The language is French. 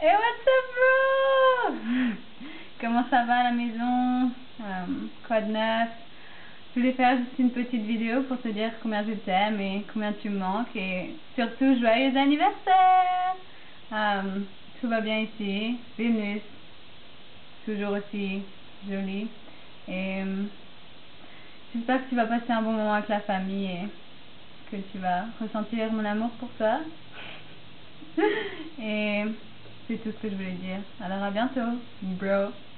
Hey, what's up, bro? Comment ça va à la maison? Quoi de neuf? Je voulais faire juste une petite vidéo pour te dire combien je t'aime et combien tu me manques et surtout joyeux anniversaire! Tout va bien ici. Vénus, toujours aussi jolie. Et j'espère que tu vas passer un bon moment avec la famille et que tu vas ressentir mon amour pour toi. Et c'est tout ce que je voulais dire. Alors à bientôt, bro.